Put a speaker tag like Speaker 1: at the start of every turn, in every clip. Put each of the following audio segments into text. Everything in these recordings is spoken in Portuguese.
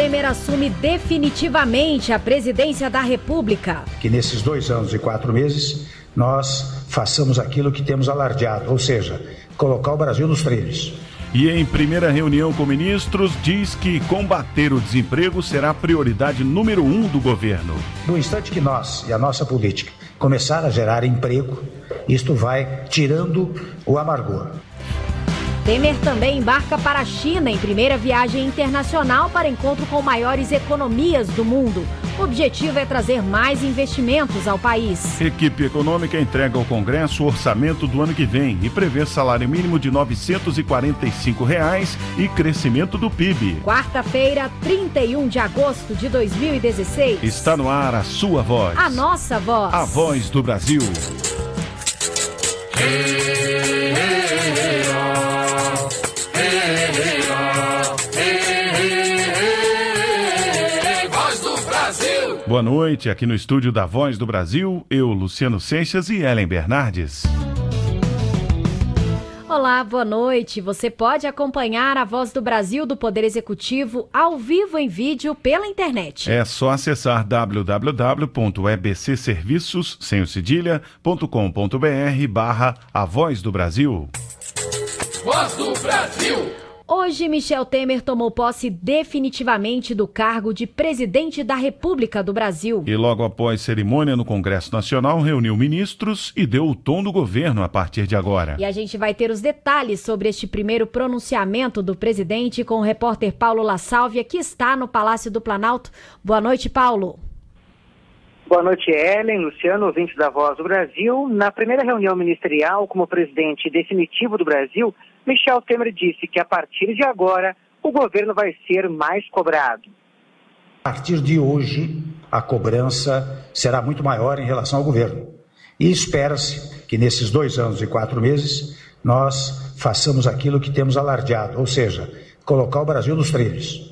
Speaker 1: Temer assume definitivamente a presidência da República.
Speaker 2: Que nesses 2 anos e 4 meses nós façamos aquilo que temos alardeado, ou seja, colocar o Brasil nos trilhos.
Speaker 3: E em primeira reunião com ministros, diz que combater o desemprego será a prioridade número 1 do governo.
Speaker 2: No instante que nós e a nossa política começar a gerar emprego, isto vai tirando o amargor.
Speaker 1: Temer também embarca para a China em primeira viagem internacional para encontro com maiores economias do mundo. O objetivo é trazer mais investimentos ao país.
Speaker 3: Equipe econômica entrega ao Congresso o orçamento do ano que vem e prevê salário mínimo de R$ 945 e crescimento do PIB.
Speaker 1: Quarta-feira, 31 de agosto de 2016.
Speaker 3: Está no ar a sua voz.
Speaker 1: A nossa voz.
Speaker 3: A voz do Brasil. Boa noite, aqui no estúdio da Voz do Brasil, eu, Luciano Seixas e Ellen Bernardes.
Speaker 1: Olá, boa noite. Você pode acompanhar a Voz do Brasil do Poder Executivo ao vivo em vídeo pela internet.
Speaker 3: É só acessar www.ebcserviços.com.br/A Voz do Brasil.
Speaker 4: Voz do Brasil.
Speaker 1: Hoje, Michel Temer tomou posse definitivamente do cargo de presidente da República do Brasil.
Speaker 3: E logo após cerimônia no Congresso Nacional, reuniu ministros e deu o tom do governo a partir de agora.
Speaker 1: E a gente vai ter os detalhes sobre este primeiro pronunciamento do presidente com o repórter Paulo La Sálvia, que está no Palácio do Planalto. Boa noite, Paulo.
Speaker 5: Boa noite, Ellen, Luciano, ouvintes da Voz do Brasil. Na primeira reunião ministerial como presidente definitivo do Brasil, Michel Temer disse que a partir de agora o governo vai ser mais cobrado.
Speaker 2: A partir de hoje, a cobrança será muito maior em relação ao governo. E espera-se que nesses 2 anos e 4 meses nós façamos aquilo que temos alardeado, ou seja, colocar o Brasil nos trilhos.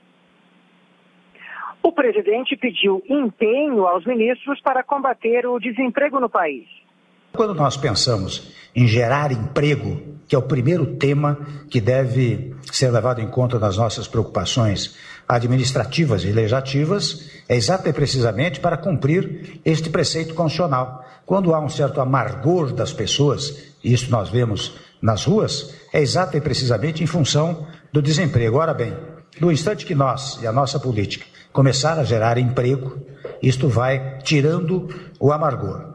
Speaker 5: O presidente pediu empenho aos ministros para combater o desemprego no país.
Speaker 2: Quando nós pensamos em gerar emprego, que é o primeiro tema que deve ser levado em conta nas nossas preocupações administrativas e legislativas, é exato e precisamente para cumprir este preceito constitucional. Quando há um certo amargor das pessoas, e isso nós vemos nas ruas, é exato e precisamente em função do desemprego. Ora bem, no instante que nós e a nossa política começar a gerar emprego, isto vai tirando o amargor.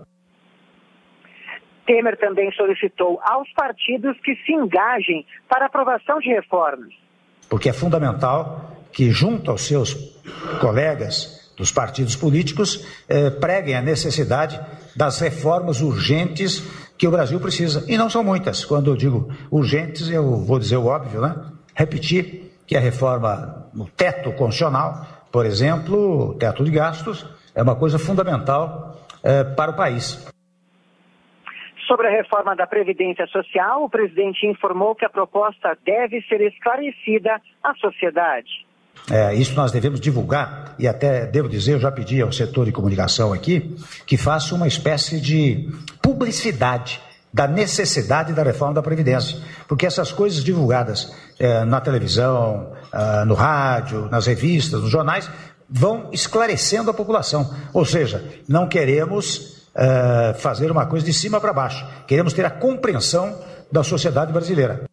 Speaker 5: Temer também solicitou aos partidos que se engajem para a aprovação de reformas.
Speaker 2: Porque é fundamental que, junto aos seus colegas dos partidos políticos, preguem a necessidade das reformas urgentes que o Brasil precisa. E não são muitas. Quando eu digo urgentes, eu vou dizer o óbvio, né? Repetir que a reforma no teto constitucional, por exemplo, o teto de gastos, é uma coisa fundamental para o país.
Speaker 5: Sobre a reforma da Previdência Social, o presidente informou que a proposta deve ser esclarecida à sociedade.
Speaker 2: Isso nós devemos divulgar, e até devo dizer, eu já pedi ao setor de comunicação aqui, que faça uma espécie de publicidade da necessidade da reforma da Previdência, porque essas coisas divulgadas na televisão, no rádio, nas revistas, nos jornais, vão esclarecendo a população. Ou seja, não queremos fazer uma coisa de cima para baixo, queremos ter a compreensão da sociedade brasileira.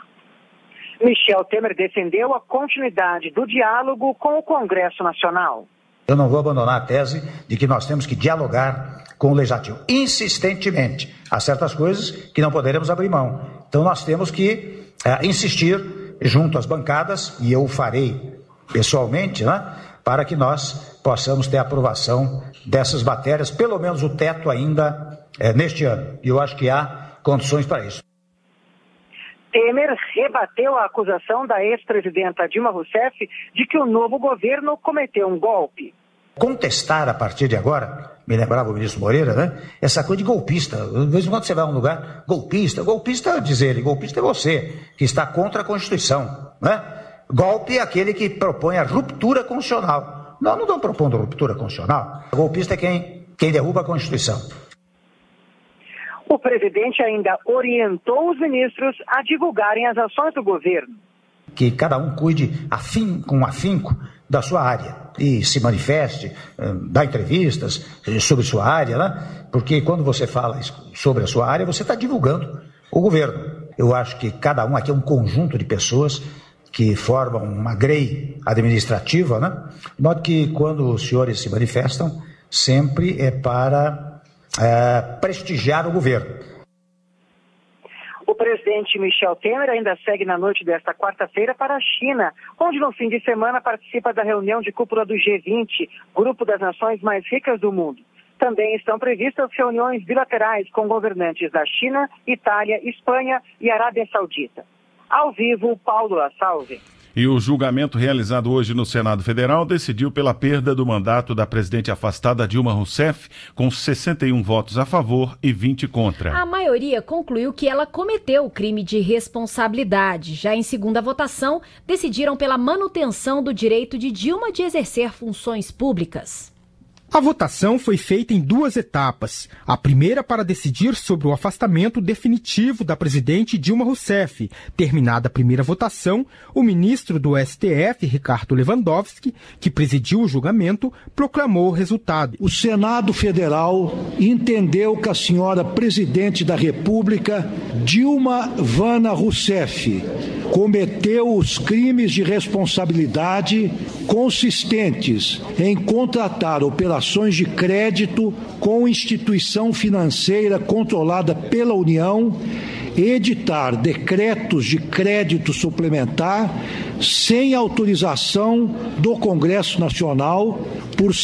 Speaker 5: Michel Temer defendeu a continuidade do diálogo com o Congresso Nacional.
Speaker 2: Eu não vou abandonar a tese de que nós temos que dialogar com o Legislativo insistentemente. Há certas coisas que não poderemos abrir mão. Então nós temos que insistir junto às bancadas, e eu o farei pessoalmente, né, para que nós possamos ter a aprovação dessas matérias, pelo menos o teto ainda neste ano. E eu acho que há condições para isso.
Speaker 5: Temer rebateu a acusação da ex-presidenta Dilma Rousseff de que o novo governo cometeu um golpe.
Speaker 2: Contestar a partir de agora, me lembrava o ministro Moreira, né? Essa coisa de golpista. De vez em quando você vai a um lugar, golpista diz ele, golpista é você, que está contra a Constituição, né? Golpe é aquele que propõe a ruptura constitucional. Nós não estamos propondo ruptura constitucional. Golpista é quem derruba a Constituição.
Speaker 5: O presidente ainda orientou os ministros a divulgarem as ações do governo.
Speaker 2: Que cada um cuide com afinco da sua área e se manifeste, dá entrevistas sobre sua área, né? Porque quando você fala sobre a sua área, você está divulgando o governo. Eu acho que cada um aqui é um conjunto de pessoas que formam uma grei administrativa, né? De modo que quando os senhores se manifestam, sempre é para prestigiar o governo.
Speaker 5: O presidente Michel Temer ainda segue na noite desta quarta-feira para a China, onde no fim de semana participa da reunião de cúpula do G20, grupo das nações mais ricas do mundo. Também estão previstas reuniões bilaterais com governantes da China, Itália, Espanha e Arábia Saudita. Ao vivo, Paulo La Salve.
Speaker 3: E o julgamento realizado hoje no Senado Federal decidiu pela perda do mandato da presidente afastada Dilma Rousseff, com 61 votos a favor e 20 contra.
Speaker 1: A maioria concluiu que ela cometeu o crime de responsabilidade. Já em segunda votação, decidiram pela manutenção do direito de Dilma de exercer funções públicas.
Speaker 6: A votação foi feita em 2 etapas. A primeira para decidir sobre o afastamento definitivo da presidente Dilma Rousseff. Terminada a primeira votação, o ministro do STF, Ricardo Lewandowski, que presidiu o julgamento, proclamou o resultado.
Speaker 7: O Senado Federal entendeu que a senhora presidente da República, Dilma Vana Rousseff, cometeu os crimes de responsabilidade consistentes em contratar operações de crédito com instituição financeira controlada pela União, editar decretos de crédito suplementar sem autorização do Congresso Nacional por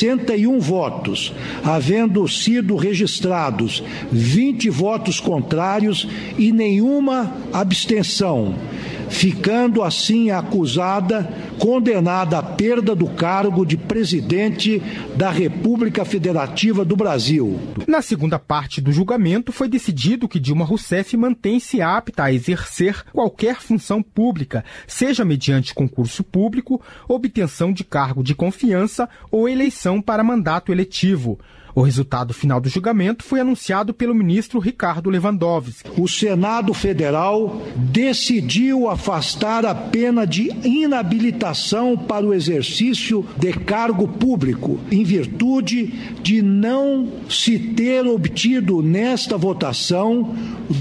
Speaker 7: 61 votos, havendo sido registrados 20 votos contrários e nenhuma abstenção, ficando assim a acusada condenada à perda do cargo de presidente da República Federativa do Brasil.
Speaker 6: Na segunda parte do julgamento, foi decidido que Dilma Rousseff mantém-se apta a exercer qualquer função pública, seja mediante concurso público, obtenção de cargo de confiança ou eleição para mandato eletivo. O resultado final do julgamento foi anunciado pelo ministro Ricardo Lewandowski.
Speaker 7: O Senado Federal decidiu afastar a pena de inabilitação para o exercício de cargo público, em virtude de não se ter obtido nesta votação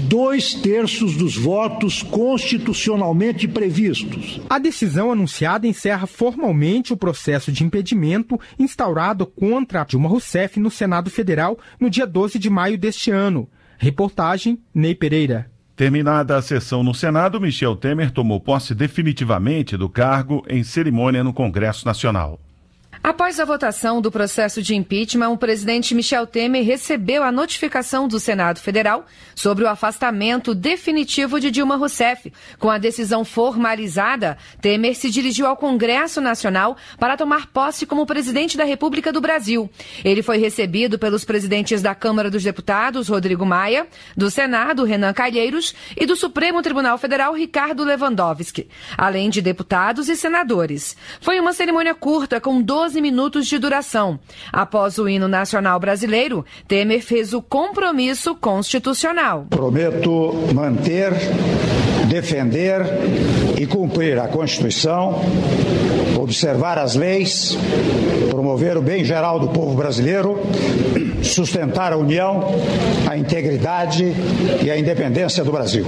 Speaker 7: 2/3 dos votos constitucionalmente previstos.
Speaker 6: A decisão anunciada encerra formalmente o processo de impedimento instaurado contra Dilma Rousseff no Senado Federal no dia 12 de maio deste ano. Reportagem, Ney Pereira.
Speaker 3: Terminada a sessão no Senado, Michel Temer tomou posse definitivamente do cargo em cerimônia no Congresso Nacional.
Speaker 8: Após a votação do processo de impeachment, o presidente Michel Temer recebeu a notificação do Senado Federal sobre o afastamento definitivo de Dilma Rousseff. Com a decisão formalizada, Temer se dirigiu ao Congresso Nacional para tomar posse como presidente da República do Brasil. Ele foi recebido pelos presidentes da Câmara dos Deputados, Rodrigo Maia, do Senado, Renan Calheiros, e do Supremo Tribunal Federal, Ricardo Lewandowski, além de deputados e senadores. Foi uma cerimônia curta, com 12 minutos de duração. Após o hino nacional brasileiro, Temer fez o compromisso constitucional.
Speaker 9: Prometo manter, defender e cumprir a Constituição, observar as leis, promover o bem geral do povo brasileiro, sustentar a união, a integridade e a independência do Brasil.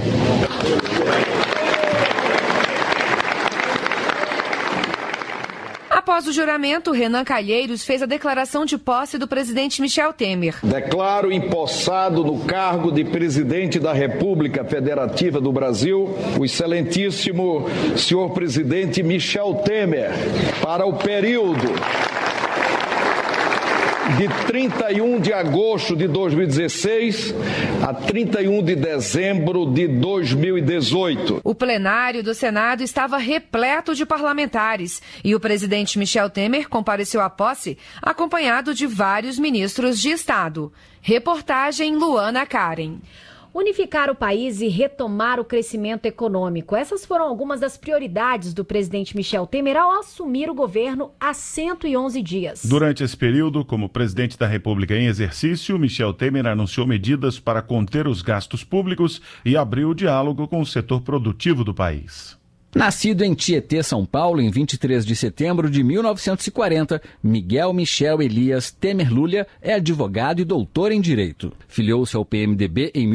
Speaker 8: Após o juramento, Renan Calheiros fez a declaração de posse do presidente Michel Temer.
Speaker 10: Declaro empossado no cargo de presidente da República Federativa do Brasil o excelentíssimo senhor presidente Michel Temer para o período de 31 de agosto de 2016 a 31 de dezembro de 2018.
Speaker 8: O plenário do Senado estava repleto de parlamentares e o presidente Michel Temer compareceu à posse acompanhado de vários ministros de Estado. Reportagem Luana Karen.
Speaker 1: Unificar o país e retomar o crescimento econômico. Essas foram algumas das prioridades do presidente Michel Temer ao assumir o governo há 111 dias.
Speaker 3: Durante esse período, como presidente da República em exercício, Michel Temer anunciou medidas para conter os gastos públicos e abriu o diálogo com o setor produtivo do país.
Speaker 11: Nascido em Tietê, São Paulo, em 23 de setembro de 1940, Miguel Michel Elias Temer Lulia é advogado e doutor em Direito. Filiou-se ao PMDB em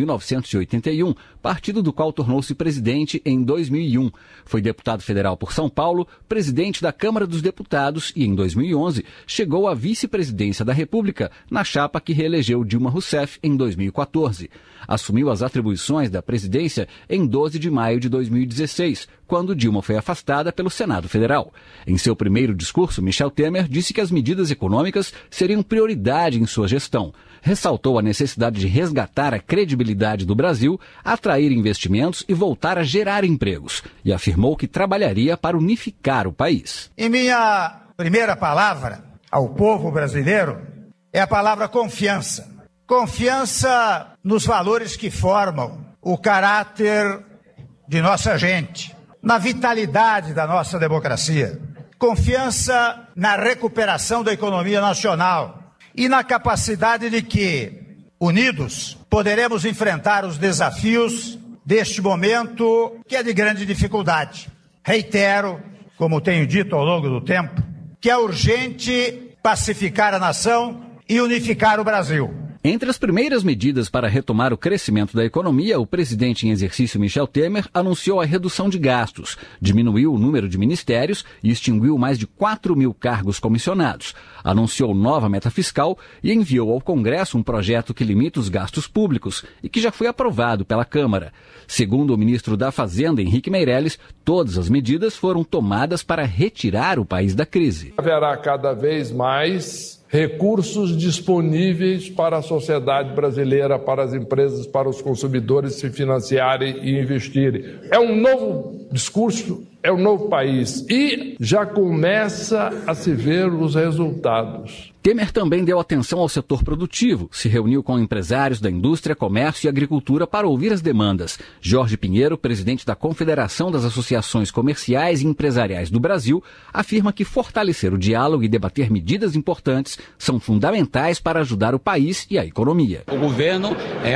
Speaker 11: 1981, partido do qual tornou-se presidente em 2001. Foi deputado federal por São Paulo, presidente da Câmara dos Deputados e, em 2011, chegou à vice-presidência da República, na chapa que reelegeu Dilma Rousseff em 2014. Assumiu as atribuições da presidência em 12 de maio de 2016, quando Dilma foi afastada pelo Senado Federal. Em seu primeiro discurso, Michel Temer disse que as medidas econômicas seriam prioridade em sua gestão. Ressaltou a necessidade de resgatar a credibilidade do Brasil, atrair investimentos e voltar a gerar empregos. E afirmou que trabalharia para unificar o país.
Speaker 2: E minha primeira palavra ao povo brasileiro é a palavra confiança. Confiança nos valores que formam o caráter de nossa gente, na vitalidade da nossa democracia. Confiança na recuperação da economia nacional e na capacidade de que, unidos, poderemos enfrentar os desafios deste momento que é de grande dificuldade. Reitero, como tenho dito ao longo do tempo, que é urgente pacificar a nação e unificar o Brasil.
Speaker 11: Entre as primeiras medidas para retomar o crescimento da economia, o presidente em exercício Michel Temer anunciou a redução de gastos, diminuiu o número de ministérios e extinguiu mais de 4 mil cargos comissionados. Anunciou nova meta fiscal e enviou ao Congresso um projeto que limita os gastos públicos e que já foi aprovado pela Câmara. Segundo o ministro da Fazenda, Henrique Meirelles, todas as medidas foram tomadas para retirar o país da crise.
Speaker 12: Haverá cada vez mais recursos disponíveis para a sociedade brasileira, para as empresas, para os consumidores se financiarem e investirem. É um novo discurso, é um novo país e já começa a se ver os resultados.
Speaker 11: Temer também deu atenção ao setor produtivo, se reuniu com empresários da indústria, comércio e agricultura para ouvir as demandas. Jorge Pinheiro, presidente da Confederação das Associações Comerciais e Empresariais do Brasil, afirma que fortalecer o diálogo e debater medidas importantes são fundamentais para ajudar o país e a economia.
Speaker 13: O governo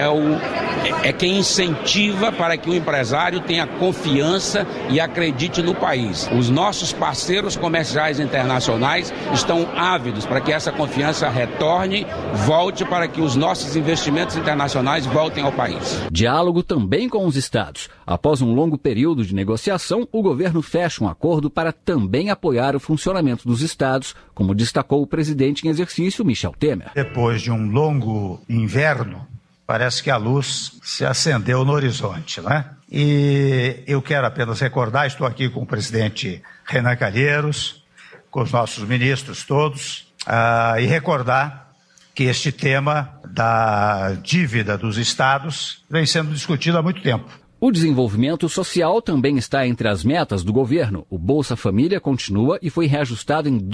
Speaker 13: é quem incentiva para que o empresário tenha confiança e acredite no país. Os nossos parceiros comerciais internacionais estão ávidos para que essa confiança retorne, volte para que os nossos investimentos internacionais voltem ao país.
Speaker 11: Diálogo também com os estados. Após um longo período de negociação, o governo fecha um acordo para também apoiar o funcionamento dos estados, como destacou o presidente em exercício, Michel Temer.
Speaker 2: Depois de um longo inverno, parece que a luz se acendeu no horizonte, né? E eu quero apenas recordar, estou aqui com o presidente Renan Calheiros, com os nossos ministros todos, e recordar que este tema da dívida dos estados vem sendo discutido há muito tempo.
Speaker 11: O desenvolvimento social também está entre as metas do governo. O Bolsa Família continua e foi reajustado em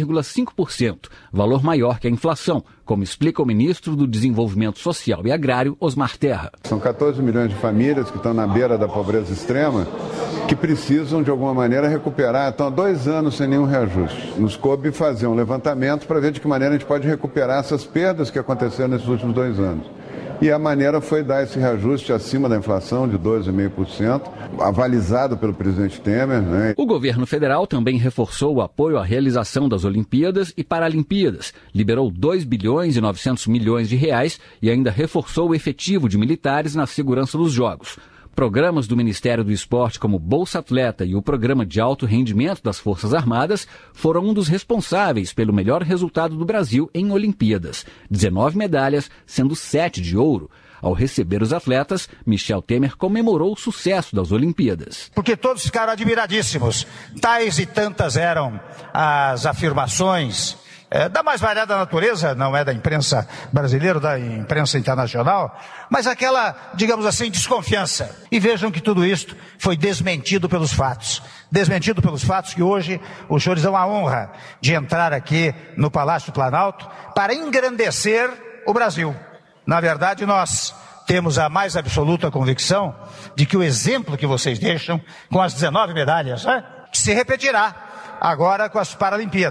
Speaker 11: 12,5%, valor maior que a inflação, como explica o ministro do Desenvolvimento Social e Agrário, Osmar Terra.
Speaker 14: São 14 milhões de famílias que estão na beira da pobreza extrema, que precisam, de alguma maneira, recuperar. Estão há 2 anos sem nenhum reajuste. Nos coube fazer um levantamento para ver de que maneira a gente pode recuperar essas perdas que aconteceram nesses últimos 2 anos. E a maneira foi dar esse reajuste acima da inflação de 12,5%, avalizado pelo presidente Temer, né?
Speaker 11: O governo federal também reforçou o apoio à realização das Olimpíadas e Paralimpíadas, liberou 2 bilhões e 900 milhões de reais e ainda reforçou o efetivo de militares na segurança dos Jogos. Programas do Ministério do Esporte, como Bolsa Atleta e o Programa de Alto Rendimento das Forças Armadas, foram um dos responsáveis pelo melhor resultado do Brasil em Olimpíadas. 19 medalhas, sendo 7 de ouro. Ao receber os atletas, Michel Temer comemorou o sucesso das Olimpíadas.
Speaker 2: Porque todos ficaram admiradíssimos. Tais e tantas eram as afirmações da mais variada natureza, não é da imprensa brasileira, da imprensa internacional, mas aquela, digamos assim, desconfiança. E vejam que tudo isso foi desmentido pelos fatos. Desmentido pelos fatos que hoje os senhores dão a honra de entrar aqui no Palácio do Planalto para engrandecer o Brasil. Na verdade, nós temos a mais absoluta convicção de que o exemplo que vocês deixam com as 19 medalhas, se repetirá agora com as Paralimpíadas.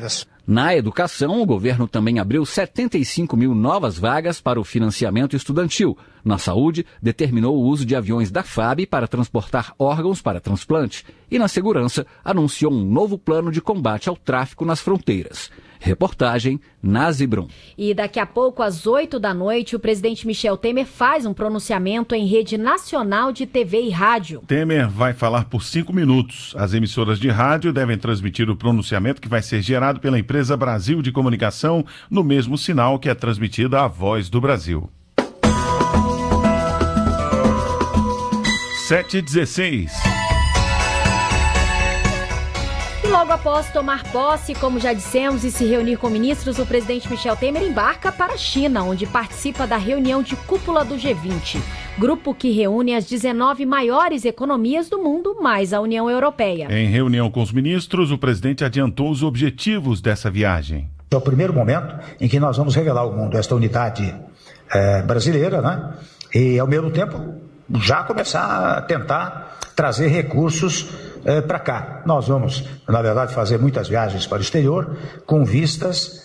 Speaker 11: Na educação, o governo também abriu 75 mil novas vagas para o financiamento estudantil. Na saúde, determinou o uso de aviões da FAB para transportar órgãos para transplante. E na segurança, anunciou um novo plano de combate ao tráfico nas fronteiras. Reportagem Nazi Brum.
Speaker 1: E daqui a pouco, às 20h, o presidente Michel Temer faz um pronunciamento em rede nacional de TV e rádio.
Speaker 3: Temer vai falar por 5 minutos. As emissoras de rádio devem transmitir o pronunciamento que vai ser gerado pela empresa Brasil de Comunicação no mesmo sinal que é transmitida a Voz do Brasil. 7h16.
Speaker 1: Logo após tomar posse, como já dissemos, e se reunir com ministros, o presidente Michel Temer embarca para a China, onde participa da reunião de cúpula do G20, grupo que reúne as 19 maiores economias do mundo, mais a União Europeia.
Speaker 3: Em reunião com os ministros, o presidente adiantou os objetivos dessa viagem.
Speaker 2: É o primeiro momento em que nós vamos revelar ao mundo esta unidade brasileira, né? E, ao mesmo tempo, já começar a tentar trazer recursos para cá. Nós vamos, na verdade, fazer muitas viagens para o exterior com vistas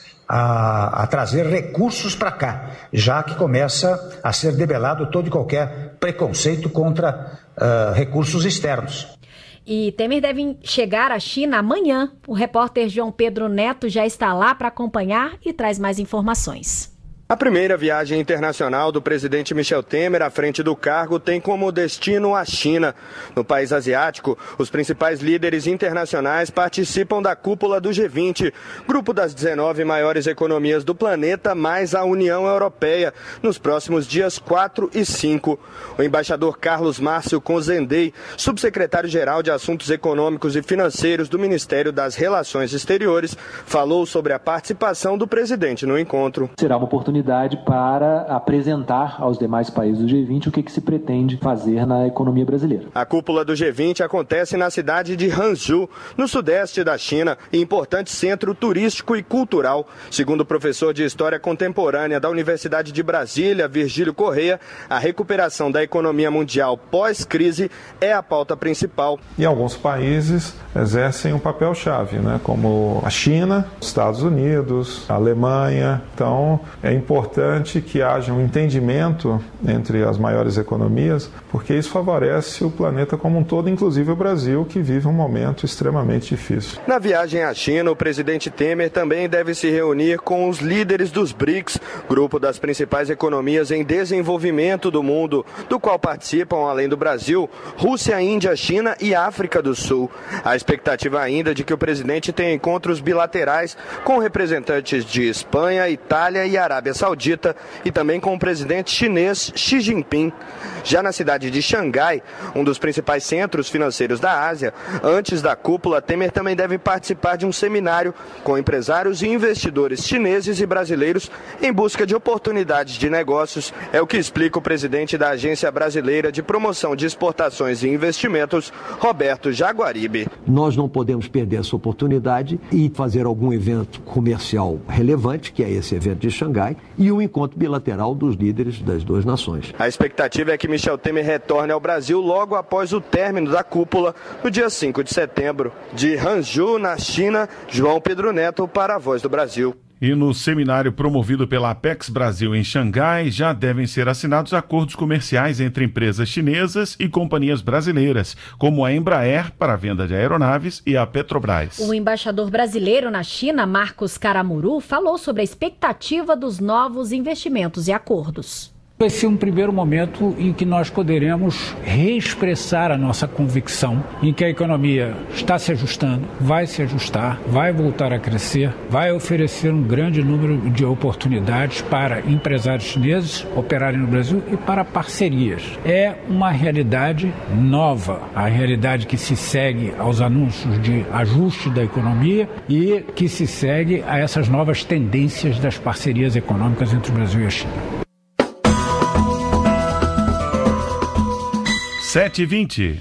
Speaker 2: a trazer recursos para cá, já que começa a ser debelado todo e qualquer preconceito contra recursos externos.
Speaker 1: E Temer deve chegar à China amanhã. O repórter João Pedro Neto já está lá para acompanhar e traz mais informações.
Speaker 15: A primeira viagem internacional do presidente Michel Temer à frente do cargo tem como destino a China. No país asiático, os principais líderes internacionais participam da cúpula do G20, grupo das 19 maiores economias do planeta, mais a União Europeia, nos próximos dias 4 e 5. O embaixador Carlos Márcio Conzendei, subsecretário-geral de Assuntos Econômicos e Financeiros do Ministério das Relações Exteriores, falou sobre a participação do presidente no encontro.
Speaker 16: Será uma oportunidade para apresentar aos demais países do G20 o que se pretende fazer na economia brasileira.
Speaker 15: A cúpula do G20 acontece na cidade de Hangzhou, no sudeste da China, importante centro turístico e cultural. Segundo o professor de História Contemporânea da Universidade de Brasília, Virgílio Correia, a recuperação da economia mundial pós-crise é a pauta principal.
Speaker 17: E alguns países exercem um papel-chave, né, como a China, os Estados Unidos, a Alemanha. Então, é importante que haja um entendimento entre as maiores economias, porque isso favorece o planeta como um todo, inclusive o Brasil, que vive um momento extremamente difícil.
Speaker 15: Na viagem à China, o presidente Temer também deve se reunir com os líderes dos BRICS, grupo das principais economias em desenvolvimento do mundo, do qual participam, além do Brasil, Rússia, Índia, China e África do Sul. A expectativa ainda é de que o presidente tenha encontros bilaterais com representantes de Espanha, Itália e Arábia Saudita e também com o presidente chinês Xi Jinping. Já na cidade de Xangai, um dos principais centros financeiros da Ásia, antes da cúpula, Temer também deve participar de um seminário com empresários e investidores chineses e brasileiros em busca de oportunidades de negócios. É o que explica o presidente da Agência Brasileira de Promoção de Exportações e Investimentos, Roberto Jaguaribe.
Speaker 18: Nós não podemos perder essa oportunidade e fazer algum evento comercial relevante, que é esse evento de Xangai, e um encontro bilateral dos líderes das duas nações.
Speaker 15: A expectativa é que Michel Temer retorne ao Brasil logo após o término da cúpula, no dia 5 de setembro. De Hangzhou, na China, João Pedro Neto para a Voz do Brasil.
Speaker 3: E no seminário promovido pela Apex Brasil em Xangai, já devem ser assinados acordos comerciais entre empresas chinesas e companhias brasileiras, como a Embraer para a venda de aeronaves e a Petrobras.
Speaker 1: O embaixador brasileiro na China, Marcos Caramuru, falou sobre a expectativa dos novos investimentos e acordos.
Speaker 19: Vai ser um primeiro momento em que nós poderemos reexpressar a nossa convicção em que a economia está se ajustando, vai se ajustar, vai voltar a crescer, vai oferecer um grande número de oportunidades para empresários chineses operarem no Brasil e para parcerias. É uma realidade nova, a realidade que se segue aos anúncios de ajuste da economia e que se segue a essas novas tendências das parcerias econômicas entre o Brasil e a China.
Speaker 3: 7h20.
Speaker 1: E o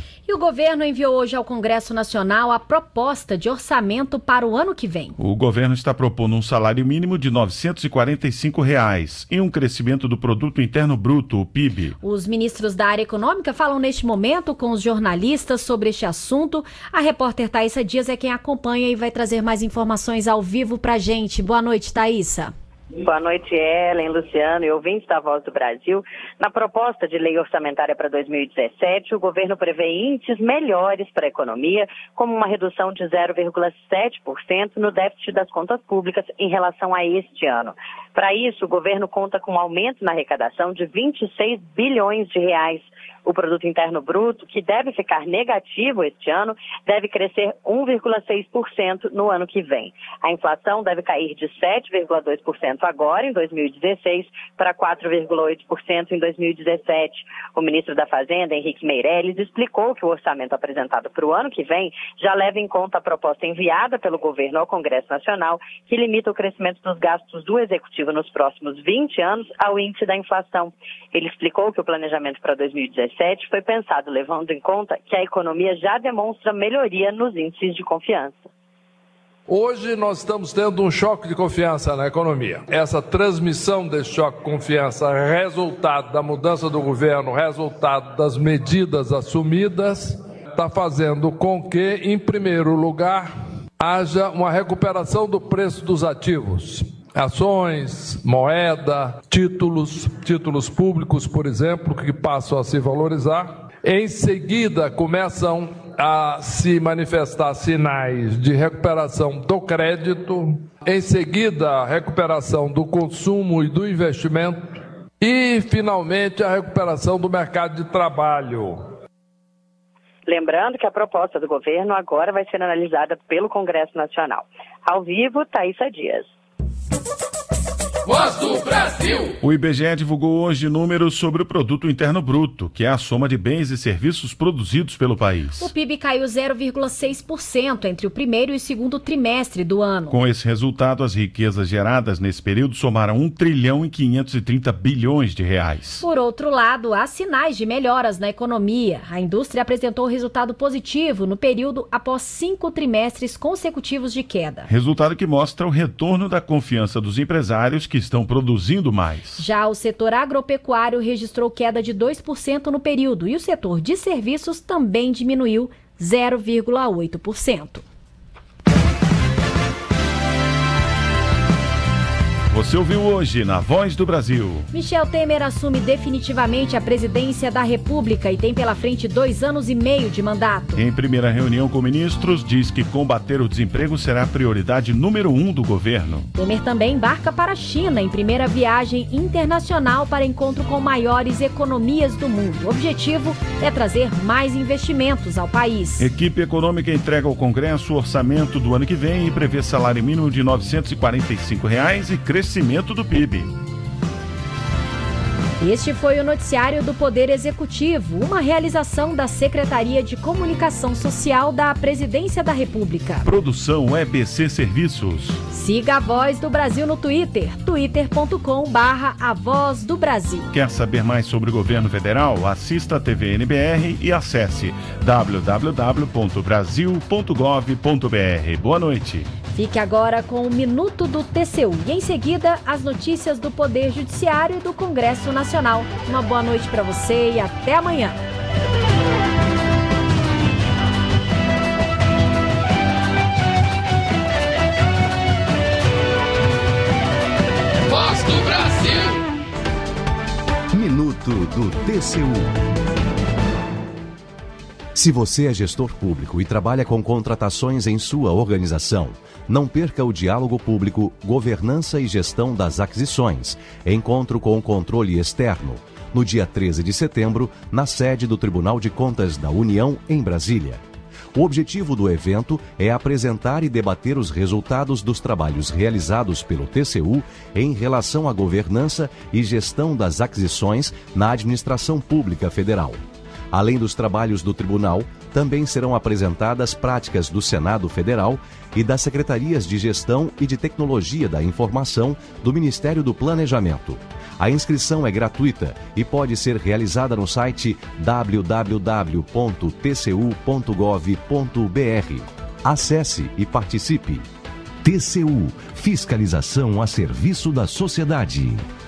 Speaker 1: governo enviou hoje ao Congresso Nacional a proposta de orçamento para o ano que vem.
Speaker 3: O governo está propondo um salário mínimo de R$ 945 e um crescimento do Produto Interno Bruto, o PIB.
Speaker 1: Os ministros da área econômica falam neste momento com os jornalistas sobre este assunto. A repórter Thaísa Dias é quem acompanha e vai trazer mais informações ao vivo para a gente. Boa noite, Thaísa.
Speaker 20: Boa noite, Ellen, Luciano e ouvintes da Voz do Brasil. Na proposta de lei orçamentária para 2017, o governo prevê índices melhores para a economia, como uma redução de 0,7% no déficit das contas públicas em relação a este ano. Para isso, o governo conta com um aumento na arrecadação de 26 bilhões de reais. O Produto Interno Bruto, que deve ficar negativo este ano, deve crescer 1,6% no ano que vem. A inflação deve cair de 7,2% agora, em 2016, para 4,8% em 2017. O ministro da Fazenda, Henrique Meirelles, explicou que o orçamento apresentado para o ano que vem já leva em conta a proposta enviada pelo governo ao Congresso Nacional, que limita o crescimento dos gastos do Executivo nos próximos 20 anos ao índice da inflação. Ele explicou que o planejamento para 2017 foi pensado levando em conta que a economia já demonstra melhoria nos índices de confiança.
Speaker 12: Hoje nós estamos tendo um choque de confiança na economia. Essa transmissão desse choque de confiança é resultado da mudança do governo, resultado das medidas assumidas, está fazendo com que, em primeiro lugar, haja uma recuperação do preço dos ativos. Ações, moeda, títulos públicos, por exemplo, que passam a se valorizar. Em seguida, começam a se manifestar sinais de recuperação do crédito. Em seguida, a recuperação do consumo e do investimento. E, finalmente, a recuperação do mercado de trabalho.
Speaker 20: Lembrando que a proposta do governo agora vai ser analisada pelo Congresso Nacional. Ao vivo, Thaísa Dias.
Speaker 4: Voz do Brasil.
Speaker 3: O IBGE divulgou hoje números sobre o Produto Interno Bruto, que é a soma de bens e serviços produzidos pelo país.
Speaker 1: O PIB caiu 0,6% entre o primeiro e o segundo trimestre do ano.
Speaker 3: Com esse resultado, as riquezas geradas nesse período somaram 1 trilhão e 530 bilhões de reais.
Speaker 1: Por outro lado, há sinais de melhoras na economia. A indústria apresentou resultado positivo no período após 5 trimestres consecutivos de queda.
Speaker 3: Resultado que mostra o retorno da confiança dos empresários que estão produzindo mais.
Speaker 1: Já o setor agropecuário registrou queda de 2% no período e o setor de serviços também diminuiu 0,8%.
Speaker 3: Você ouviu hoje na Voz do Brasil.
Speaker 1: Michel Temer assume definitivamente a presidência da República e tem pela frente 2 anos e meio de mandato.
Speaker 3: Em primeira reunião com ministros, diz que combater o desemprego será a prioridade número 1 do governo.
Speaker 1: Temer também embarca para a China em primeira viagem internacional para encontro com maiores economias do mundo. O objetivo é trazer mais investimentos ao país.
Speaker 3: Equipe econômica entrega ao Congresso o orçamento do ano que vem e prevê salário mínimo de R$ 945 e crescimento do PIB.
Speaker 1: Este foi o noticiário do Poder Executivo, uma realização da Secretaria de Comunicação Social da Presidência da República.
Speaker 3: Produção EBC Serviços.
Speaker 1: Siga a Voz do Brasil no Twitter, twitter.com/A Voz do Brasil.
Speaker 3: Quer saber mais sobre o governo federal? Assista a TV NBR e acesse www.brasil.gov.br. Boa noite.
Speaker 1: Fique agora com o Minuto do TCU e em seguida as notícias do Poder Judiciário e do Congresso Nacional. Uma boa noite para você e até amanhã.
Speaker 4: Voz do Brasil.
Speaker 21: Minuto do TCU. Se você é gestor público e trabalha com contratações em sua organização, não perca o Diálogo Público, Governança e Gestão das Aquisições, encontro com o controle externo, no dia 13 de setembro, na sede do Tribunal de Contas da União, em Brasília. O objetivo do evento é apresentar e debater os resultados dos trabalhos realizados pelo TCU em relação à governança e gestão das aquisições na administração pública federal. Além dos trabalhos do tribunal, também serão apresentadas práticas do Senado Federal e das Secretarias de Gestão e de Tecnologia da Informação do Ministério do Planejamento. A inscrição é gratuita e pode ser realizada no site www.tcu.gov.br. Acesse e participe. TCU, fiscalização a serviço da sociedade.